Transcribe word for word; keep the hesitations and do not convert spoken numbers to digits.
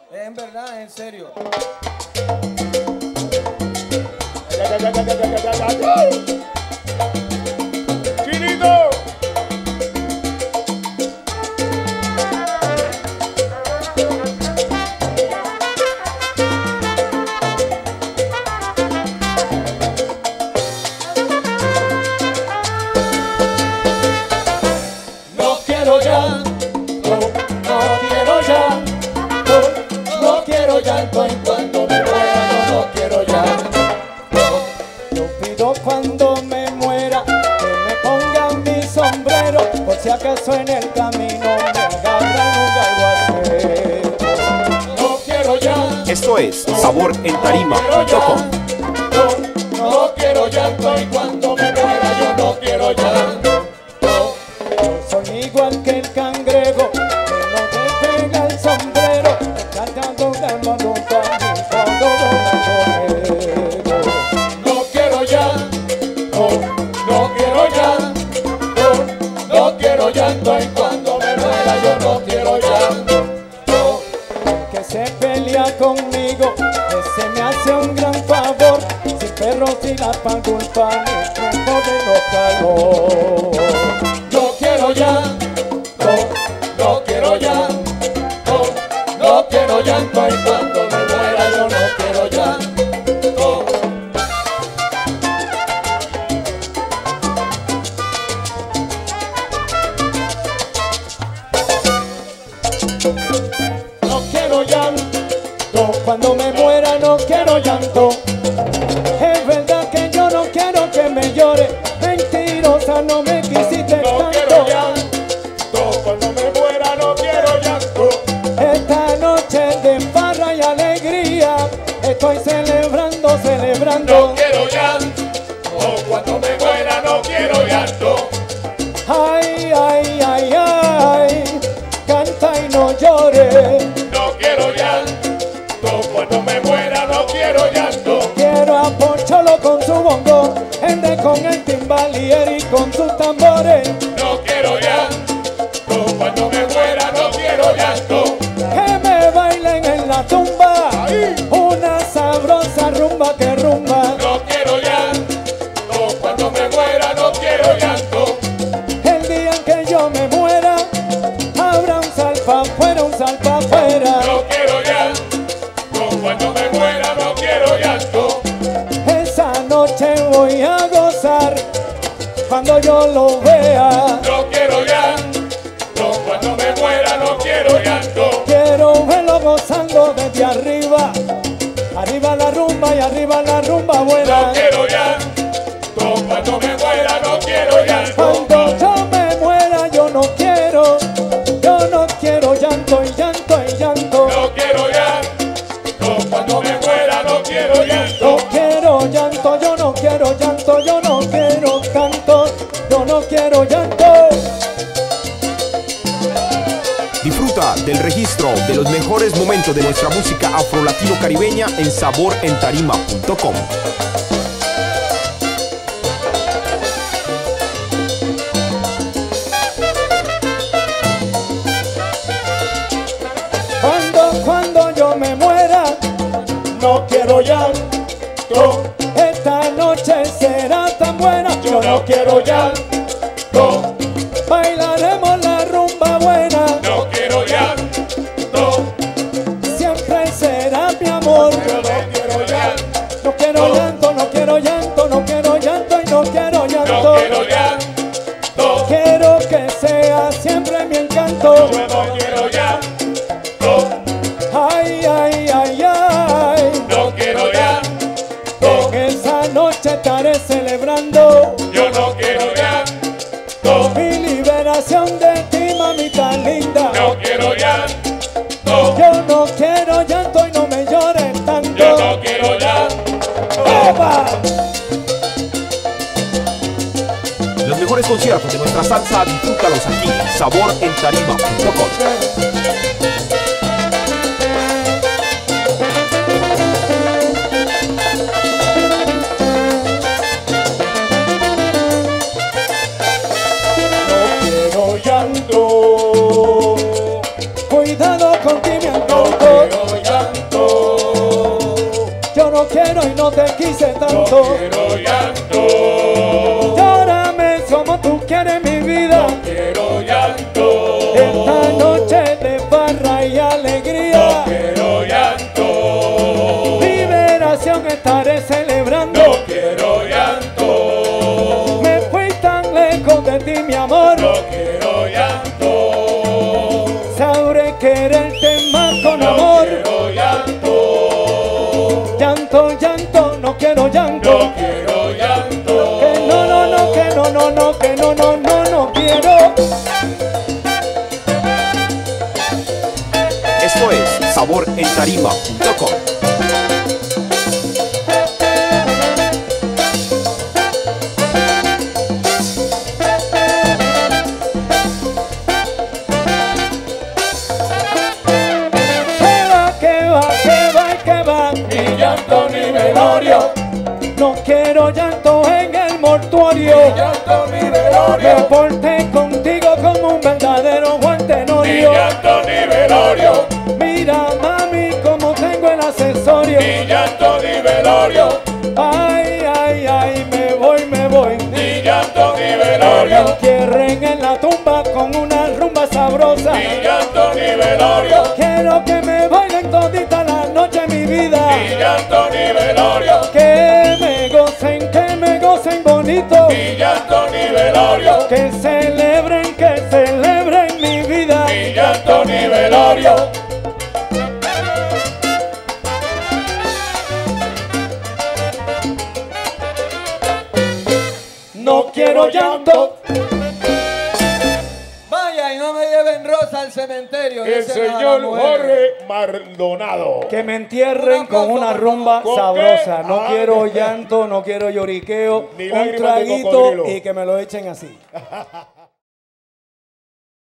En verdad, en serio. ¡Chinito! No quiero llanto, no quiero llanto, no quiero llanto en cuanto me muera, yo no quiero llanto. Yo pido cuando me muera que me pongan mi sombrero, por si acaso en el camino me agarran un aguacero. No quiero llanto. Esto es sabor en tarima punto com. No, no quiero llanto y cuando me muera yo no quiero llanto. Yo soy igual que el cangrejo, que no te pega el sombrero, cantando un hermano para mi fondo no quiero llanto, no quiero llanto, no quiero llanto y cuando me muera yo no quiero llanto. Que se pelea conmigo, ese me hace un gran favor, sin perros y la pan culpa ni tiempo de no calor. No quiero llanto, no quiero llanto, no quiero llanto y cuando me muera yo no quiero llanto. No quiero llanto, cuando me muera no quiero llanto. Es verdad que yo no quiero que me llore, mentirosa no me quisiste No tanto. quiero llanto, cuando me muera no quiero llanto. Esta noche de farra y alegría estoy celebrando, celebrando. No quiero llanto, cuando me muera no quiero llanto. Ay, ay, ay, ay, canta y no llores. No quiero llanto, cuando me muera no quiero llanto. Quiero a Poncholo con su bongo, Ende con el timbalier y con sus tambores. No quiero llanto, cuando me muera no quiero llanto. Que me bailen en la tumba, una sabrosa rumba que rumba. No quiero llanto, cuando me muera no quiero llanto. El día en que yo me muera, habrá un salpa afuera, un salpa afuera. No quiero llanto, cuando me muera no quiero llanto. Esa noche voy a gozar cuando yo lo vea. No quiero llanto, cuando me muera no quiero llanto. Quiero verlo gozando desde arriba, arriba la rumba y arriba la rumba buena. No quiero llanto, cuando me muera no quiero llanto. Cuando yo me muera yo no quiero, yo no quiero llanto y llanto y llanto. No quiero llanto, cuando me muera no quiero llanto. No quiero llanto, yo no quiero llanto, yo no quiero canto, yo no quiero llanto. Disfruta del registro de los mejores momentos de nuestra música afro-latino-caribeña en sabor en tarima punto com. Cuando, cuando yo me muera, no quiero llanto. Esta noche será tan buena, yo no quiero llanto. Bailaremos la rumba buena, No quiero llanto, siempre será mi amor. yo no quiero llanto. No quiero llanto, no quiero llanto, no quiero llanto y no quiero No llanto. quiero llanto, Quiero que sea siempre mi encanto. yo no quiero llanto. Ay, ay, ay, ay. No quiero llanto, En esa noche estaré celebrando yo no quiero llanto. mi liberación de ti, mamita linda. No quiero llanto, Yo no quiero llanto y no me llores tanto. yo no quiero llanto. ¡Epa! Los mejores conciertos de nuestra salsa, disfrútalos aquí en sabor en tarima punto com. Cuidado con ti, mi antojo. quise no tanto. quiero llanto, Llórame como tú quieres mi vida. no quiero llanto, Esta noche de barra y no alegría, quiero llanto, liberación estaré celebrando. no quiero llanto, Me fui tan lejos de ti, mi amor. no quiero llanto, Sabré quererte más con no amor. quiero llanto, Llanto, llanto, no quiero llanto. no quiero llanto, Que no, no, no, que no, no, no, que no, no, no, no quiero. Esto es sabor en tarima punto com. Que va, que va, que va, que va. ni llanto ni velorio, No quiero llanto en el mortuorio. ni llanto ni Me velorio, porté contigo como un verdadero Juan ni Tenorio. llanto ni velorio, Mira, mami, como tengo el accesorio. ni llanto ni velorio, Ay, ay, ay, me voy, me voy. ni llanto ni Me velorio, entierren en la tumba con una rumba sabrosa. ni llanto ni velorio, Quiero que me bailen todita la noche, mi vida. ni llanto ni velorio, Que me gocen, que me gocen bonito. ni llanto ni velorio, Que celebren, que celebren mi vida. ni llanto ni velorio, No quiero llanto. Vaya y no me lleven rosa al cementerio. el dicen a la señor mujer. Jorge Maldonado. Que me entierren Un aplauso, con una por rumba favor. sabrosa. ¿Con No qué? quiero Ah. llanto, no quiero lloriqueo. Ni Un lágrimas de traguito cocodrilo. y que me lo echen así.